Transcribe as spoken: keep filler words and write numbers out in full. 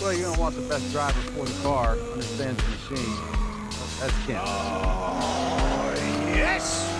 Well, you're gonna want the best driver for the car, understands the machine. That's Ken. Oh, yes!